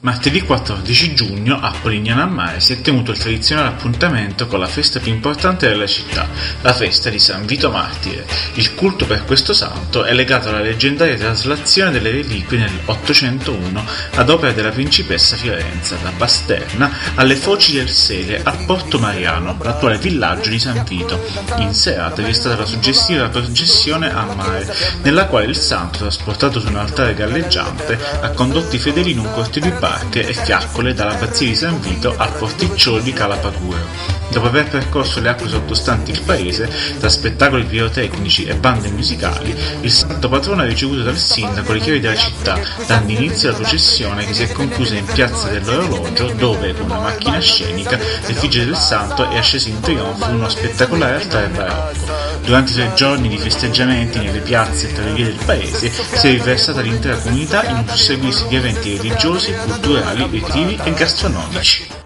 Martedì 14 giugno a Polignano a Mare si è tenuto il tradizionale appuntamento con la festa più importante della città, la festa di San Vito Martire. Il culto per questo santo è legato alla leggendaria traslazione delle reliquie nel 801 ad opera della principessa Fiorenza da Basterna alle foci del Sele a Porto Mariano, l'attuale villaggio di San Vito. In serata vi è stata la suggestiva processione a mare, nella quale il santo, trasportato su un altare galleggiante, ha condotto i fedeli in un corteo di barche e fiaccole dall'abbazia di San Vito al porticciolo di Calapaguro. Dopo aver percorso le acque sottostanti il paese, tra spettacoli pirotecnici e bande musicali, il santo patrono ha ricevuto dal sindaco le chiavi della città, dando inizio alla processione che si è conclusa in piazza dell'Orologio, dove, con una macchina scenica, l'effigie del santo è ascesa in trionfo in uno spettacolare altare barocco. Durante i 3 giorni di festeggiamenti nelle piazze e tra le vie del paese si è riversata l'intera comunità in un susseguirsi di eventi religiosi, culturali, ritivi e gastronomici.